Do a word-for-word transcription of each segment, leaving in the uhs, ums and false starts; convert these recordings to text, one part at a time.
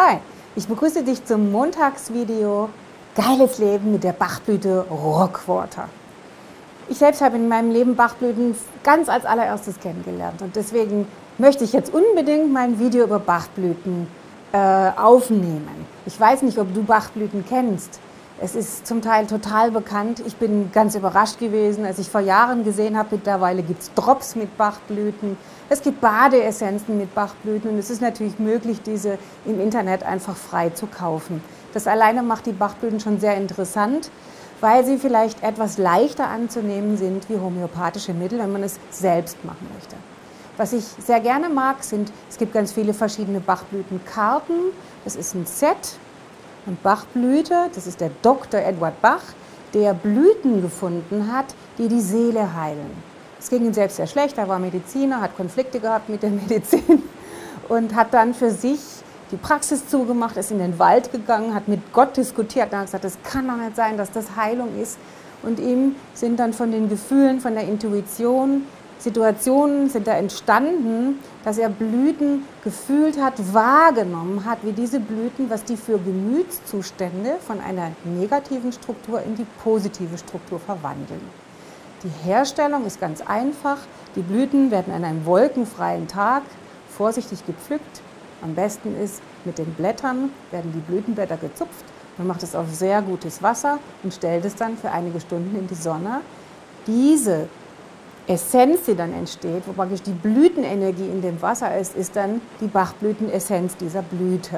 Hi, ich begrüße dich zum Montagsvideo Geiles Leben mit der Bachblüte Rockwater. Ich selbst habe in meinem Leben Bachblüten ganz als allererstes kennengelernt und deswegen möchte ich jetzt unbedingt mein Video über Bachblüten äh, aufnehmen. Ich weiß nicht, ob du Bachblüten kennst. Es ist zum Teil total bekannt. Ich bin ganz überrascht gewesen, als ich vor Jahren gesehen habe, mittlerweile gibt es Drops mit Bachblüten. Es gibt Badeessenzen mit Bachblüten und es ist natürlich möglich, diese im Internet einfach frei zu kaufen. Das alleine macht die Bachblüten schon sehr interessant, weil sie vielleicht etwas leichter anzunehmen sind wie homöopathische Mittel, wenn man es selbst machen möchte. Was ich sehr gerne mag, sind, es gibt ganz viele verschiedene Bachblütenkarten. Das ist ein Set. Und Bachblüte, das ist der Doktor Eduard Bach, der Blüten gefunden hat, die die Seele heilen. Es ging ihm selbst sehr schlecht, er war Mediziner, hat Konflikte gehabt mit der Medizin und hat dann für sich die Praxis zugemacht, ist in den Wald gegangen, hat mit Gott diskutiert und hat gesagt, das kann doch nicht sein, dass das Heilung ist. Und ihm sind dann von den Gefühlen, von der Intuition, Situationen sind da entstanden, dass er Blüten gefühlt hat, wahrgenommen hat, wie diese Blüten, was die für Gemütszustände von einer negativen Struktur in die positive Struktur verwandeln. Die Herstellung ist ganz einfach. Die Blüten werden an einem wolkenfreien Tag vorsichtig gepflückt. Am besten ist, mit den Blättern werden die Blütenblätter gezupft. Man macht es auf sehr gutes Wasser und stellt es dann für einige Stunden in die Sonne. Diese Essenz, die dann entsteht, wo praktisch die Blütenenergie in dem Wasser ist, ist dann die Bachblütenessenz dieser Blüte.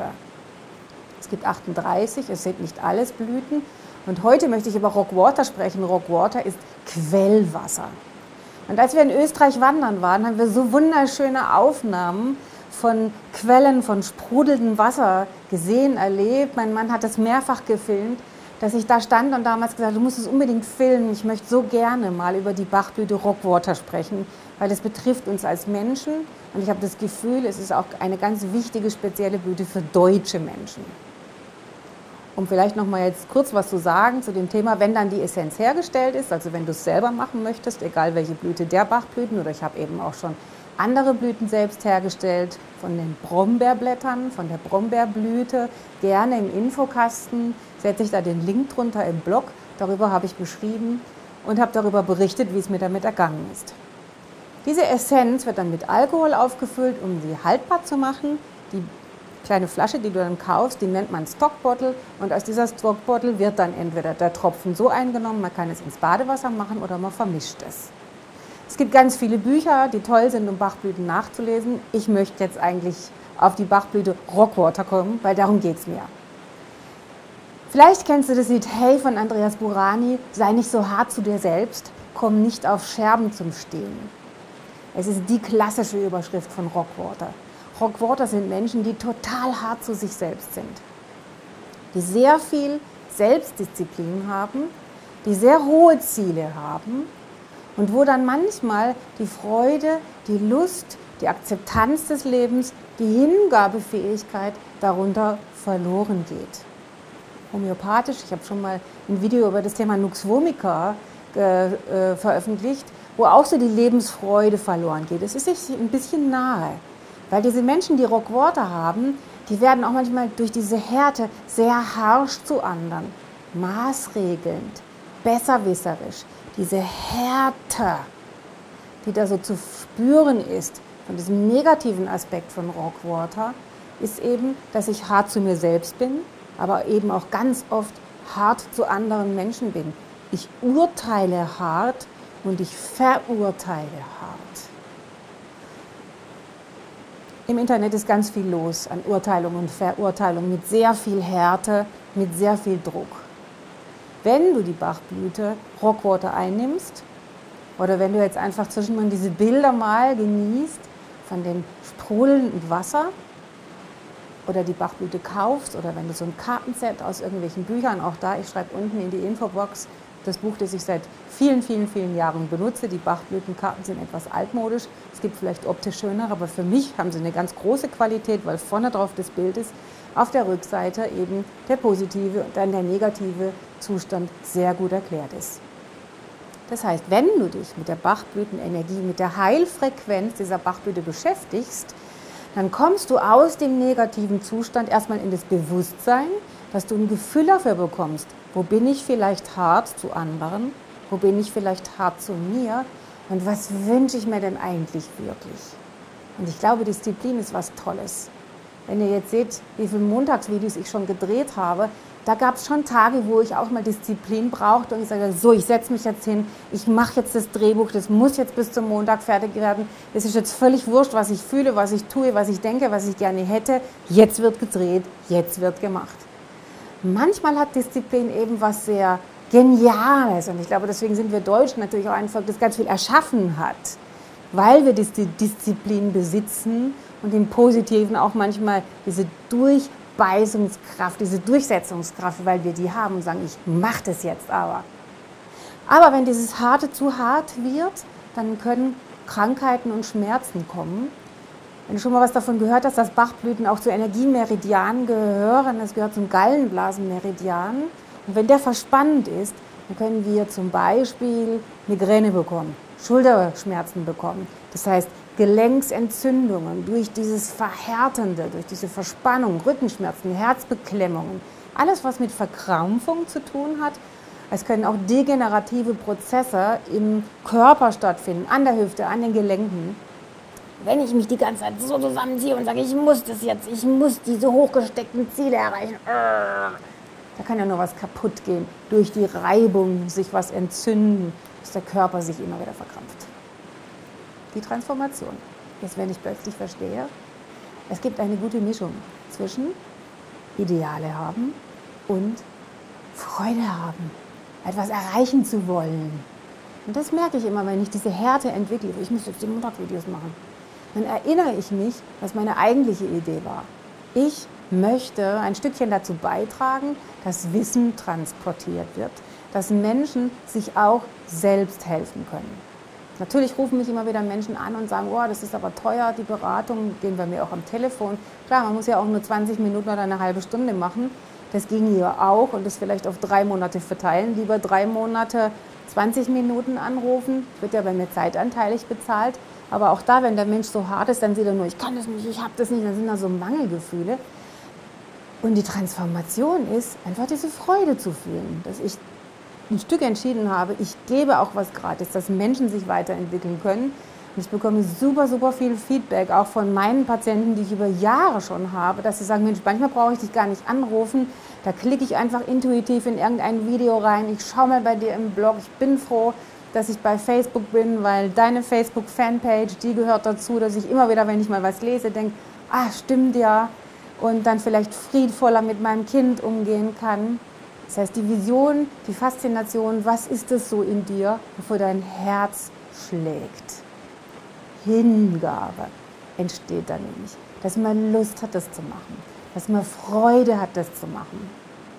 Es gibt achtunddreißig, es sind nicht alles Blüten. Und heute möchte ich über Rockwater sprechen. Rockwater ist Quellwasser. Und als wir in Österreich wandern waren, haben wir so wunderschöne Aufnahmen von Quellen, von sprudelndem Wasser gesehen, erlebt. Mein Mann hat das mehrfach gefilmt, dass ich da stand und damals gesagt habe, du musst es unbedingt filmen. Ich möchte so gerne mal über die Bachblüte Rockwater sprechen, weil das betrifft uns als Menschen. Und ich habe das Gefühl, es ist auch eine ganz wichtige, spezielle Blüte für deutsche Menschen. Um vielleicht noch mal jetzt kurz was zu sagen zu dem Thema, wenn dann die Essenz hergestellt ist, also wenn du es selber machen möchtest, egal welche Blüte der Bachblüten, oder ich habe eben auch schon andere Blüten selbst hergestellt, von den Brombeerblättern, von der Brombeerblüte, gerne im Infokasten, setze ich da den Link drunter im Blog, darüber habe ich beschrieben und habe darüber berichtet, wie es mir damit ergangen ist. Diese Essenz wird dann mit Alkohol aufgefüllt, um sie haltbar zu machen. Die kleine Flasche, die du dann kaufst, die nennt man Stockbottle und aus dieser Stockbottle wird dann entweder der Tropfen so eingenommen, man kann es ins Badewasser machen oder man vermischt es. Es gibt ganz viele Bücher, die toll sind, um Bachblüten nachzulesen. Ich möchte jetzt eigentlich auf die Bachblüte Rockwater kommen, weil darum geht es mir. Vielleicht kennst du das Lied Hey von Andreas Burani, sei nicht so hart zu dir selbst, komm nicht auf Scherben zum Stehen. Es ist die klassische Überschrift von Rockwater. Rockwater sind Menschen, die total hart zu sich selbst sind, die sehr viel Selbstdisziplin haben, die sehr hohe Ziele haben und wo dann manchmal die Freude, die Lust, die Akzeptanz des Lebens, die Hingabefähigkeit darunter verloren geht. Homöopathisch, ich habe schon mal ein Video über das Thema Nux vomica äh, veröffentlicht, wo auch so die Lebensfreude verloren geht. Es ist sich ein bisschen nahe, weil diese Menschen, die Rockwater haben, die werden auch manchmal durch diese Härte sehr harsch zu anderen, maßregelnd, besserwisserisch. Diese Härte, die da so zu spüren ist, von diesem negativen Aspekt von Rockwater, ist eben, dass ich hart zu mir selbst bin, aber eben auch ganz oft hart zu anderen Menschen bin. Ich urteile hart und ich verurteile hart. Im Internet ist ganz viel los an Urteilung und Verurteilung mit sehr viel Härte, mit sehr viel Druck. Wenn du die Bachblüte Rockwater einnimmst oder wenn du jetzt einfach zwischendurch diese Bilder mal genießt von dem sprudelnden Wasser oder die Bachblüte kaufst oder wenn du so ein Kartenset aus irgendwelchen Büchern, auch da, ich schreibe unten in die Infobox das Buch, das ich seit vielen, vielen, vielen Jahren benutze. Die Bachblütenkarten sind etwas altmodisch, es gibt vielleicht optisch schönere, aber für mich haben sie eine ganz große Qualität, weil vorne drauf das Bild ist, auf der Rückseite eben der positive und dann der negative Zustand sehr gut erklärt ist. Das heißt, wenn du dich mit der Bachblütenenergie, mit der Heilfrequenz dieser Bachblüte beschäftigst, dann kommst du aus dem negativen Zustand erstmal in das Bewusstsein, dass du ein Gefühl dafür bekommst, wo bin ich vielleicht hart zu anderen, wo bin ich vielleicht hart zu mir und was wünsche ich mir denn eigentlich wirklich? Und ich glaube, Disziplin ist was Tolles. Wenn ihr jetzt seht, wie viele Montagsvideos ich schon gedreht habe, da gab es schon Tage, wo ich auch mal Disziplin brauchte und ich sage, so, ich setze mich jetzt hin, ich mache jetzt das Drehbuch, das muss jetzt bis zum Montag fertig werden. Es ist jetzt völlig wurscht, was ich fühle, was ich tue, was ich denke, was ich gerne hätte. Jetzt wird gedreht, jetzt wird gemacht. Manchmal hat Disziplin eben was sehr Geniales und ich glaube, deswegen sind wir Deutschen natürlich auch ein Volk, das ganz viel erschaffen hat, weil wir die Disziplin besitzen und im Positiven auch manchmal diese Durchbeißungskraft, diese Durchsetzungskraft, weil wir die haben und sagen, ich mache das jetzt aber. Aber wenn dieses Harte zu hart wird, dann können Krankheiten und Schmerzen kommen. Wenn du schon mal was davon gehört hast, dass Bachblüten auch zu Energiemeridianen gehören, das gehört zum Gallenblasenmeridian. Und wenn der verspannt ist, dann können wir zum Beispiel Migräne bekommen, Schulterschmerzen bekommen. Das heißt, Gelenksentzündungen durch dieses Verhärtende, durch diese Verspannung, Rückenschmerzen, Herzbeklemmungen. Alles, was mit Verkrampfung zu tun hat. Es können auch degenerative Prozesse im Körper stattfinden, an der Hüfte, an den Gelenken. Wenn ich mich die ganze Zeit so zusammenziehe und sage, ich muss das jetzt, ich muss diese hochgesteckten Ziele erreichen, da kann ja nur was kaputt gehen. Durch die Reibung sich was entzünden, dass der Körper sich immer wieder verkrampft. Die Transformation. Jetzt, wenn ich plötzlich verstehe, es gibt eine gute Mischung zwischen Ideale haben und Freude haben, etwas erreichen zu wollen. Und das merke ich immer, wenn ich diese Härte entwickle. Ich muss jetzt die Montagsvideos machen. Dann erinnere ich mich, was meine eigentliche Idee war. Ich möchte ein Stückchen dazu beitragen, dass Wissen transportiert wird, dass Menschen sich auch selbst helfen können. Natürlich rufen mich immer wieder Menschen an und sagen, oh, das ist aber teuer, die Beratung, gehen bei mir auch am Telefon. Klar, man muss ja auch nur zwanzig Minuten oder eine halbe Stunde machen. Das ging hier auch und das vielleicht auf drei Monate verteilen. Lieber drei Monate zwanzig Minuten anrufen, wird ja bei mir zeitanteilig bezahlt. Aber auch da, wenn der Mensch so hart ist, dann sieht er nur, ich kann das nicht, ich habe das nicht, dann sind da so Mangelgefühle. Und die Transformation ist, einfach diese Freude zu fühlen, dass ich ein Stück entschieden habe, ich gebe auch was gratis, dass Menschen sich weiterentwickeln können. Und ich bekomme super, super viel Feedback, auch von meinen Patienten, die ich über Jahre schon habe, dass sie sagen, Mensch, manchmal brauche ich dich gar nicht anrufen, da klicke ich einfach intuitiv in irgendein Video rein, ich schaue mal bei dir im Blog, ich bin froh, dass ich bei Facebook bin, weil deine Facebook-Fanpage, die gehört dazu, dass ich immer wieder, wenn ich mal was lese, denke, ah, stimmt ja, und dann vielleicht friedvoller mit meinem Kind umgehen kann. Das heißt, die Vision, die Faszination, was ist es so in dir, wofür dein Herz schlägt? Hingabe entsteht dann nämlich, dass man Lust hat, das zu machen, dass man Freude hat, das zu machen.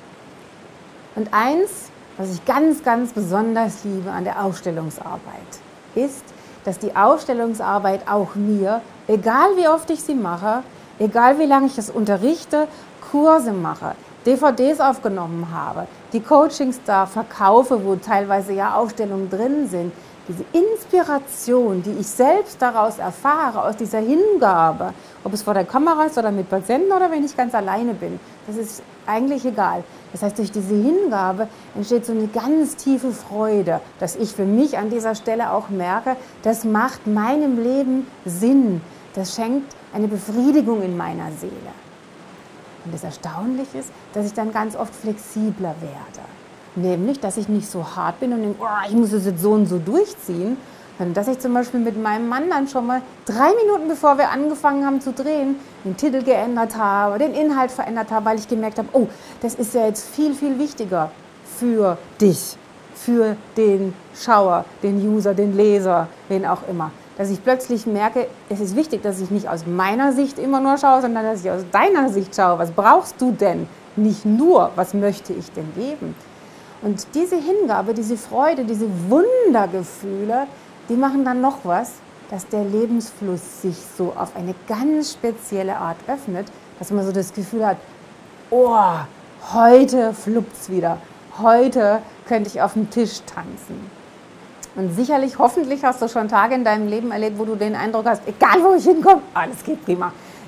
Und eins, was ich ganz, ganz besonders liebe an der Ausstellungsarbeit, ist, dass die Ausstellungsarbeit auch mir, egal wie oft ich sie mache, egal wie lange ich es unterrichte, Kurse mache, D V Ds aufgenommen habe, die Coachings da verkaufe, wo teilweise ja Ausstellungen drin sind, diese Inspiration, die ich selbst daraus erfahre, aus dieser Hingabe, ob es vor der Kamera ist oder mit Patienten oder wenn ich ganz alleine bin, das ist eigentlich egal. Das heißt, durch diese Hingabe entsteht so eine ganz tiefe Freude, dass ich für mich an dieser Stelle auch merke, das macht meinem Leben Sinn, das schenkt eine Befriedigung in meiner Seele. Und das Erstaunliche ist, dass ich dann ganz oft flexibler werde. Nämlich, dass ich nicht so hart bin und denke, oh, ich muss es jetzt so und so durchziehen, sondern dass ich zum Beispiel mit meinem Mann dann schon mal drei Minuten bevor wir angefangen haben zu drehen, den Titel geändert habe, den Inhalt verändert habe, weil ich gemerkt habe, oh, das ist ja jetzt viel, viel wichtiger für dich, für den Schauer, den User, den Leser, wen auch immer. Dass ich plötzlich merke, es ist wichtig, dass ich nicht aus meiner Sicht immer nur schaue, sondern dass ich aus deiner Sicht schaue. Was brauchst du denn? Nicht nur, was möchte ich denn geben? Und diese Hingabe, diese Freude, diese Wundergefühle, die machen dann noch was, dass der Lebensfluss sich so auf eine ganz spezielle Art öffnet, dass man so das Gefühl hat, oh, heute fluppt's wieder, heute könnte ich auf dem Tisch tanzen. Und sicherlich, hoffentlich hast du schon Tage in deinem Leben erlebt, wo du den Eindruck hast, egal wo ich hinkomme, alles geht prima.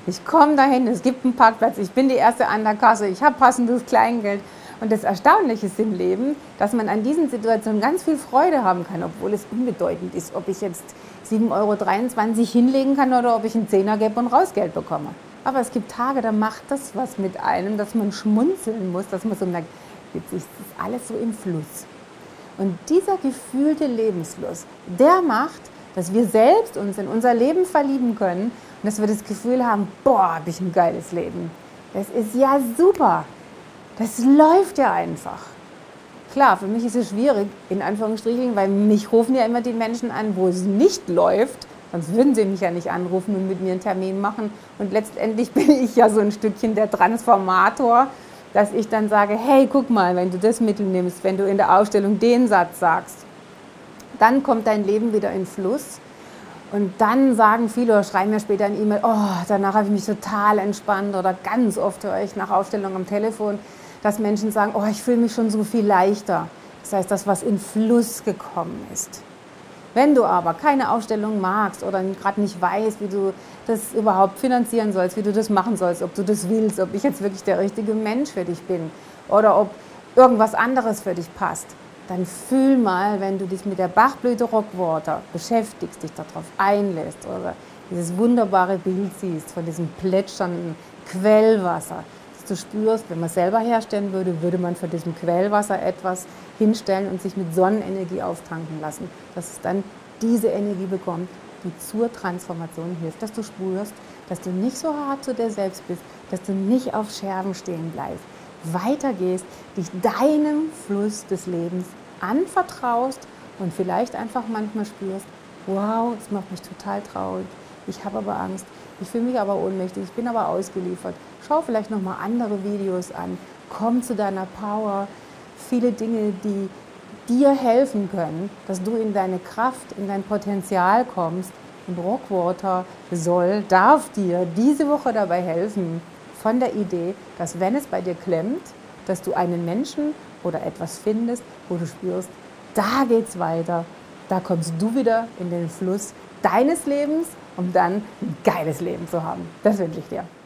Ich komme dahin, es gibt einen Parkplatz, ich bin die Erste an der Kasse, ich habe passendes Kleingeld. Und das Erstaunliche ist im Leben, dass man an diesen Situationen ganz viel Freude haben kann, obwohl es unbedeutend ist, ob ich jetzt sieben Euro dreiundzwanzig hinlegen kann oder ob ich einen Zehner gebe und Rausgeld bekomme. Aber es gibt Tage, da macht das was mit einem, dass man schmunzeln muss, dass man so merkt, jetzt ist das alles so im Fluss. Und dieser gefühlte Lebensfluss, der macht, dass wir selbst uns in unser Leben verlieben können und dass wir das Gefühl haben, boah, habe ich ein geiles Leben. Das ist ja super. Das läuft ja einfach. Klar, für mich ist es schwierig, in Anführungsstrichen, weil mich rufen ja immer die Menschen an, wo es nicht läuft. Sonst würden sie mich ja nicht anrufen und mit mir einen Termin machen. Und letztendlich bin ich ja so ein Stückchen der Transformator, dass ich dann sage, hey, guck mal, wenn du das Mittel nimmst, wenn du in der Ausstellung den Satz sagst, dann kommt dein Leben wieder in Fluss. Und dann sagen viele oder schreiben mir später eine E-Mail, oh, danach habe ich mich total entspannt. Oder ganz oft höre ich nach Ausstellung am Telefon, dass Menschen sagen, oh, ich fühle mich schon so viel leichter. Das heißt, das, was in Fluss gekommen ist. Wenn du aber keine Ausstellung magst oder gerade nicht weißt, wie du das überhaupt finanzieren sollst, wie du das machen sollst, ob du das willst, ob ich jetzt wirklich der richtige Mensch für dich bin oder ob irgendwas anderes für dich passt, dann fühl mal, wenn du dich mit der Bachblüte Rockwater beschäftigst, dich darauf einlässt oder dieses wunderbare Bild siehst von diesem plätschernden Quellwasser, dass du spürst, wenn man es selber herstellen würde, würde man von diesem Quellwasser etwas hinstellen und sich mit Sonnenenergie auftanken lassen, dass es dann diese Energie bekommt, die zur Transformation hilft, dass du spürst, dass du nicht so hart zu dir selbst bist, dass du nicht auf Scherben stehen bleibst, weitergehst, dich deinem Fluss des Lebens anvertraust und vielleicht einfach manchmal spürst, wow, es macht mich total traurig, ich habe aber Angst, ich fühle mich aber ohnmächtig, ich bin aber ausgeliefert. Schau vielleicht nochmal andere Videos an, komm zu deiner Power, viele Dinge, die dir helfen können, dass du in deine Kraft, in dein Potenzial kommst. Und Rockwater soll, darf dir diese Woche dabei helfen, von der Idee, dass wenn es bei dir klemmt, dass du einen Menschen oder etwas findest, wo du spürst, da geht's weiter, da kommst du wieder in den Fluss deines Lebens, um dann ein geiles Leben zu haben. Das wünsche ich dir.